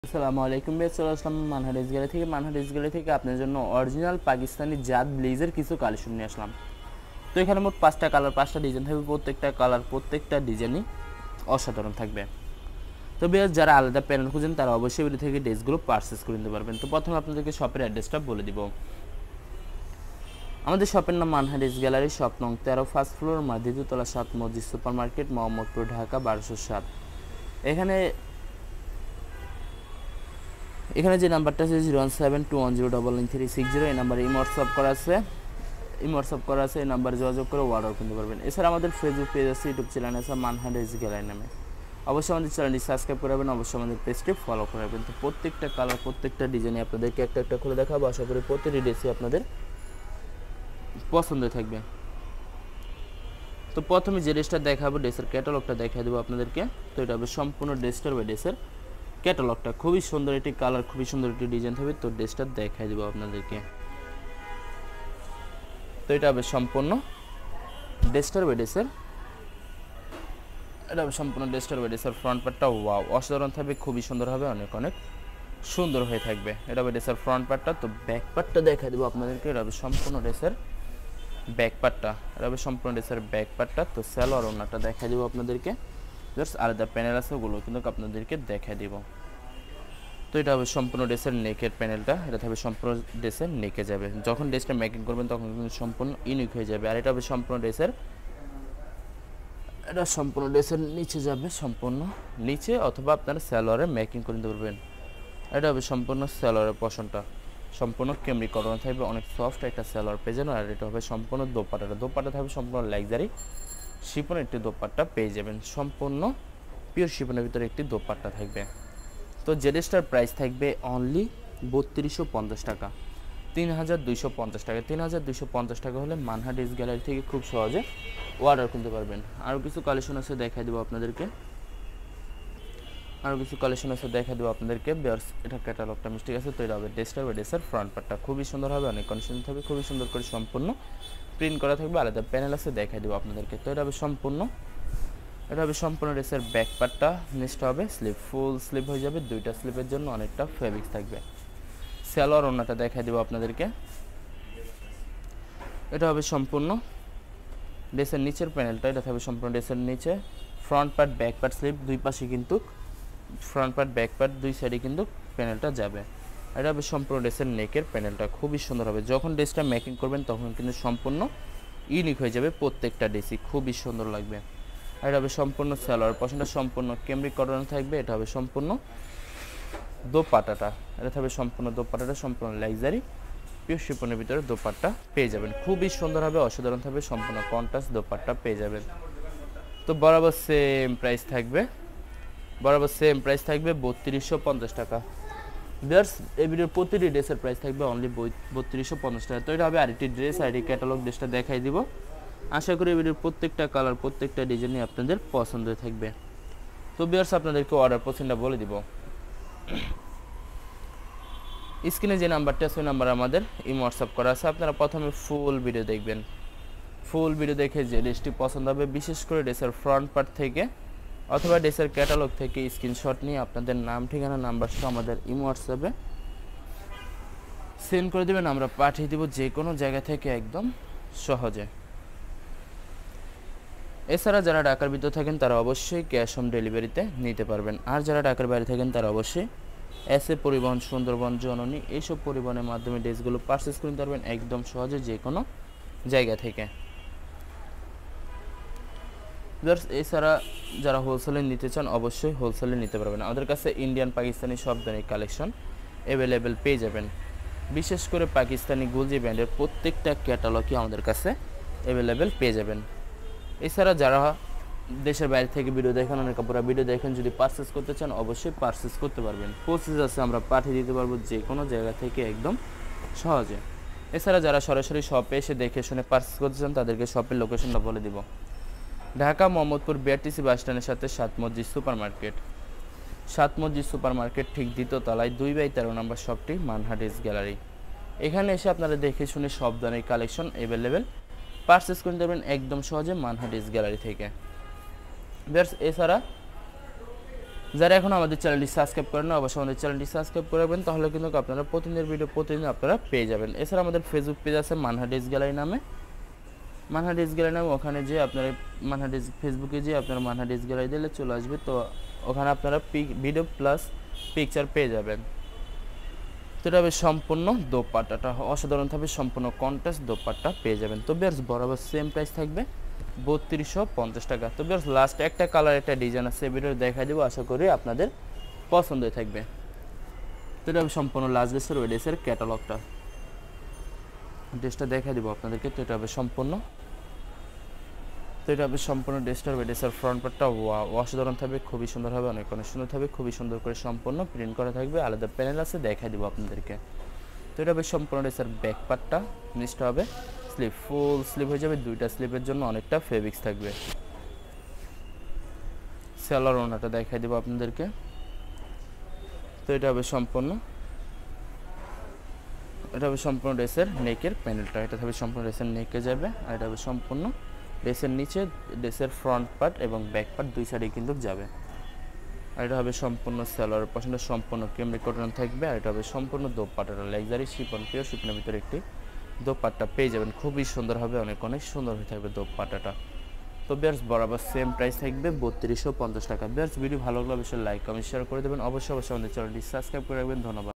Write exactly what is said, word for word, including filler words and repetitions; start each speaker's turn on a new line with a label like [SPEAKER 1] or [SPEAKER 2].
[SPEAKER 1] আসসালামু আলাইকুম ভাই, চলে আসলাম মানহার গ্যালারি থেকে। মানহার গ্যালারি থেকে আপনার জন্য অরিজিনাল পাকিস্তানি জাত ব্লেজের কিছু কালেকশন নিয়ে আসলাম। তো এখানে মোট পাঁচটা কালার, পাঁচটা ডিজাইন থাকবে। প্রত্যেকটা কালার, প্রত্যেকটা ডিজাইনই অসাধারণ থাকবে। তো বেশ, যারা আলাদা প্যানেল খুঁজেন তারা অবশ্যই ভিডিও থেকে ড্রেসগুলো পারচেস করে নিতে পারবেন। তো প্রথমে আপনাদেরকে শপের অ্যাড্রেসটা বলে দিব। আমাদের শপের নাম মানহার গ্যালারি, শপ নং তেরো, ফার্স্ট ফ্লোর, দ্বিতীয়তলা, সাত মসজিদ সুপার মার্কেট, মোহাম্মদপুর, ঢাকা বারোশো সাত। এখানে এখানে যে নাম্বারটা আছে zero one seven two one zero double nine three six zero, এই নাম্বারে ইমো হোয়াটসঅ্যাপ করা আছে ইমো হোয়াটসঅ্যাপ করা আছে এই নাম্বারে যোগাযোগ করে অর্ডার করতে পারবেন। এছাড়া আমাদের ফেসবুক পেজ আছে, ইউটিউব চ্যানেল আছে মানহার গ্যালারি নামে। অবশ্যই আমাদের চ্যানেলটি সাবস্ক্রাইব করে রাখবেন, অবশ্যই আমাদের পেজটি ফলো করে রাখবেন। তো প্রত্যেকটা কালার, প্রত্যেকটা ডিজাইনে আপনাদেরকে একটা একটা খুলে দেখাবো। আশা করি প্রতিটি ড্রেসই আপনাদের পছন্দ থাকবে। তো প্রথমে যে ড্রেসটা দেখাবো, ড্রেসের ক্যাটালগটা দেখিয়ে দেবো আপনাদেরকে। তো এটা হবে সম্পূর্ণ ড্রেসটার বা ড্রেসের ক্যাটালগটা। খুবই সুন্দর একটি কালার, খুবই সুন্দর একটি ডিজাইন থাকবে। তো ড্রেসটা দেখাই দেবো আপনাদেরকে। তো এটা হবে সম্পূর্ণ ড্রেসটার বা ড্রেসের এটা হবে সম্পূর্ণ ড্রেসটার বা ড্রেসের ফ্রন্ট পার্টটা ওয়াও অসাধারণ থাকবে, খুবই সুন্দর হবে, অনেক অনেক সুন্দর হয়ে থাকবে। এটা হবে ড্রেসের ফ্রন্ট পার্টটা। তো ব্যাক পার্টটা দেখাই দেবো আপনাদেরকে। এটা হবে সম্পূর্ণ ড্রেসের ব্যাক পার্টটা। এটা হবে সম্পূর্ণ ড্রেসের ব্যাক পার্টটা। তো সালোয়ার ওড়নাটা দেখাই দেবো আপনাদেরকে। জাস্ট আলাদা প্যানেল আছে, ওগুলো কিন্তু আপনাদেরকে দেখাই দেবো। তো এটা হবে সম্পূর্ণ ড্রেসের নেকের প্যানেলটা। এটা হবে সম্পূর্ণ ড্রেসের নেকে যাবে। যখন ড্রেসটা মেকিং করবেন তখন কিন্তু সম্পূর্ণ ইউনিক হয়ে যাবে। আর এটা হবে সম্পূর্ণ ড্রেসের এটা সম্পূর্ণ ড্রেসের নিচে যাবে, সম্পূর্ণ নিচে, অথবা আপনারা সালোয়ারে মেকিং করে নিতে পারবেন। এটা হবে সম্পূর্ণ সালোয়ারের পশনটা, সম্পূর্ণ ক্যামব্রিক কটন থাকবে, অনেক সফট একটা সালোয়ার পেয়ে যাবেন। আর এটা হবে সম্পূর্ণ দোপাট্টাটা। দোপাট্টা থাকবে সম্পূর্ণ লাক্সারি শিফনের একটি দোপাট্টা পেয়ে যাবেন। সম্পূর্ণ পিওর শিফনের ভিতরে একটি দোপাট্টা থাকবে। তো যে ড্রেসটার প্রাইস থাকবে অনলি বত্রিশশো পঞ্চাশ টাকা, তিন হাজার দুইশো পঞ্চাশ টাকা। তিন হাজার দুইশো পঞ্চাশ টাকা হলে মানহা ড্রেস গ্যালারি থেকে খুব সহজে অর্ডার করতে পারবেন। আরও কিছু কালেকশন আছে, দেখাই দেবো আপনাদেরকে। আরও কিছু কালেকশন আছে, দেখা দেবো আপনাদেরকে। বেয়ার্স এটা ক্যাটালগটা মিস্টেক আছে। তো এটা হবে ড্রেসটার বা ড্রেসের ফ্রন্ট পার্টটা খুবই সুন্দর হবে, অনেক কন্ডিশন থাকবে, খুবই সুন্দর করে সম্পূর্ণ প্রিন্ট করা থাকবে, আলাদা প্যানেল আছে, দেখাই দেবো আপনাদেরকে। তো এটা হবে সম্পূর্ণ এটা হবে সম্পূর্ণ ড্রেসের ব্যাক পার্টটা। নেক্সট হবে স্লিপ, ফুল স্লিপ হয়ে যাবে, দুইটা স্লিপের জন্য অনেকটা ফেব্রিক্স থাকবে। সালোয়ার ওড়নাটা দেখাই দেবো আপনাদেরকে। এটা হবে সম্পূর্ণ ড্রেসের নিচের প্যানেলটা। এটা হবে সম্পূর্ণ ড্রেসের নিচে, front part back part slip দুই পাশে কিন্তু ফ্রন্ট পার্ট ব্যাক পার্ট দুই সাইডে কিন্তু প্যানেলটা যাবে। এটা হবে সম্পূর্ণ ড্রেসের নেকের প্যানেলটা, খুবই সুন্দর হবে। যখন ড্রেসটা মেকিং করবেন তখন কিন্তু সম্পূর্ণ ইউনিক হয়ে যাবে, প্রত্যেকটা ড্রেসই খুবই সুন্দর লাগবে। আর এটা হবে সম্পূর্ণ সালোয়ার পশনটা, সম্পূর্ণ ক্যামব্রিক কটন থাকবে। এটা হবে সম্পূর্ণ দোপাট্টাটা। এটা হবে সম্পূর্ণ দোপাট্টাটা, সম্পূর্ণ লাক্সারি পিওর শিফনের ভিতরে দোপাট্টা পেয়ে যাবেন। খুবই সুন্দর হবে, অসাধারণ থাকবে, সম্পূর্ণ কন্ট্রাস্ট দোপাট্টা পেয়ে যাবেন। তো বরাবর সেম প্রাইস থাকবে বরাবর সেম প্রাইস থাকবে বত্রিশশো পঞ্চাশ টাকা। বিয়ার্স এই ভিডিওর প্রতিটি ড্রেসের প্রাইস থাকবে অনলি বত্রিশশো পঞ্চাশ টাকা। তো এটা হবে আরেকটি ড্রেস, আরেকটি ক্যাটালগ ড্রেসটা দেখাই দিব। আশা করি এই ভিডিওর প্রত্যেকটা কালার, প্রত্যেকটা ডিজাইনই আপনাদের পছন্দ থাকবে। তো বিয়ার্স আপনাদেরকে অর্ডার পছন্দটা বলে দিব। স্ক্রিনে যে নাম্বারটা আছে ওই নাম্বার আমাদের ইমো হোয়াটসঅ্যাপ করা আছে। আপনারা প্রথমে ফুল ভিডিও দেখবেন, ফুল ভিডিও দেখে যে ড্রেসটি পছন্দ হবে, বিশেষ করে ড্রেসের ফ্রন্ট পার্ট থেকে অথবা ড্রেসের ক্যাটালগ থেকে স্ক্রিনশট নিয়ে আপনাদের নাম, ঠিকানা, নাম্বার সহ আমাদের ইমো হোয়াটসঅ্যাপে সেন্ড করে দেবেন। আমরা পাঠিয়ে দেব যে কোনো জায়গা থেকে একদম সহজে। এছাড়া যারা ঢাকার ভিতরে থাকেন তারা অবশ্যই ক্যাশ অন ডেলিভারিতে নিতে পারবেন। আর যারা ঢাকার বাইরে থাকেন তারা অবশ্যই এসএ পরিবহন, সুন্দরবন, জননী এইসব পরিবহনের মাধ্যমে ড্রেসগুলো পারচেস করে নিতে পারবেন একদম সহজে যে কোনো জায়গা থেকে। এছাড়া যারা হোলসেলে নিতে চান অবশ্যই হোলসেলে নিতে পারবেন। আমাদের কাছে ইন্ডিয়ান, পাকিস্তানি সব ধরনের কালেকশন অ্যাভেলেবেল পেয়ে যাবেন। বিশেষ করে পাকিস্তানি গুলজি ব্র্যান্ডের প্রত্যেকটা ক্যাটালগই আমাদের কাছে অ্যাভেলেবেল পেয়ে যাবেন। এছাড়া যারা দেশের বাইরে থেকে ভিডিও দেখেন, অনেক পুরো ভিডিও দেখেন, যদি পারচেস করতে চান অবশ্যই পারচেস করতে পারবেন। প্রসেস আছে, আমরা পাঠিয়ে দিতে পারবো যে কোনো জায়গা থেকে একদম সহজে। এছাড়া যারা সরাসরি শপে এসে দেখে শুনে পারচেস করতে চান তাদেরকে শপের লোকেশনটা বলে দিব। ঢাকা মোহাম্মদপুর বিআরটিসি বাস স্ট্যান্ডের সাথে সাত মসজিদ সুপার মার্কেট, সাত মসজিদ সুপার মার্কেট ঠিক দ্বিতীয় তলায় দুই বাই তেরো নম্বর শপটি মানহা ড্রেস গ্যালারি। এখানে এসে আপনারা দেখে শুনে সব ধরনের কালেকশন অ্যাভেলেবেল পারচেস করে দেবেন একদম সহজে মানহা ড্রেস গ্যালারি থেকে। এছাড়া যারা এখন আমাদের চ্যানেলটি সাবস্ক্রাইব করেন না অবশ্যই আমাদের চ্যানেলটি সাবস্ক্রাইব করে রাখবেন, তাহলে কিন্তু আপনারা প্রতিদিনের ভিডিও প্রতিদিন আপনারা পেয়ে যাবেন। এছাড়া আমাদের ফেসবুক পেজ আছে মানহার ড্রেস গ্যালারি নামে, মানহার ড্রেস গ্যালারি নামে, ওখানে যে আপনারা মানহার ড্রেস ফেসবুকে যে আপনারা মানহার ড্রেস গ্যালারি দিলে চলে আসবে, তো ওখানে আপনারা পিক ভিডিও প্লাস পিকচার পেয়ে যাবেন। তো এটা হবে সম্পূর্ণ দোপাট্টাটা অসাধারণ থাকবে, সম্পূর্ণ কন্ট্রাস্ট দোপাট্টা পেয়ে যাবেন। তো বেশ বরাবর সেম প্রাইস থাকবে বত্রিশশো পঞ্চাশ টাকা। তো বেশ লাস্ট একটা কালার একটা ডিজাইন আছে ভিডিও দেখা দেবো, আশা করি আপনাদের পছন্দ থাকবে। তো এটা হবে সম্পূর্ণ লাস্ট ড্রেসের ওই ড্রেসের ক্যাটালগটা, ড্রেসটা দেখা দিব আপনাদেরকে। তো এটা হবে সম্পূর্ণ তো এটা হবে সম্পূর্ণ ড্রেসটার ওই ড্রেসের ফ্রন্ট পার্টটা অসাধারণ থাকবে, খুবই সুন্দর হবে, অনেক অনেক সুন্দর থাকবে, খুবই সুন্দর করে সম্পূর্ণ প্রিন্ট করা থাকবে, আলাদা প্যানেল আছে দেখা দিব আপনাদেরকে। তো এটা হবে সম্পূর্ণ ড্রেসের ব্যাক পার্টটা, নিচটা হবে স্লিভ, ফুল স্লিভ হয়ে যাবে, দুইটা স্লিভের জন্য অনেকটা ফেব্রিক্স থাকবে। সেলার ওনাটা দেখাই দেবো আপনাদেরকে। তো এটা হবে সম্পূর্ণ এটা হবে সম্পূর্ণ ড্রেসের নেকের প্যানেলটা, এটা হবে সম্পূর্ণ ড্রেসের নেকে যাবে, আর এটা হবে সম্পূর্ণ ড্রেসের নিচে ড্রেসের ফ্রন্ট পার্ট এবং ব্যাক পার্ট দুই সাইডে কিন্তু যাবে। আর এটা হবে সম্পূর্ণ সেলার পছন্দ, সম্পূর্ণ ক্যামব্রিক কটন থাকবে, আর এটা হবে সম্পূর্ণ দোপাট্টাটা লাক্সারি শিফন, পিওর শিফনের ভিতরে একটি দোপাট্টা পেয়ে যাবেন, খুবই সুন্দর হবে, অনেক অনেক সুন্দর হয়ে থাকবে দোপাট্টাটা। তো বেয়ার্স বরাবর সেম প্রাইস থাকবে বত্রিশশো পঞ্চাশ টাকা। বেয়ার্স ভিডিও ভালো লাগলে অবশ্যই লাইক কমেন্ট শেয়ার করে দেবেন, অবশ্যই অবশ্যই আমাদের চ্যানেলটি সাবস্ক্রাইব করে রাখবেন। ধন্যবাদ।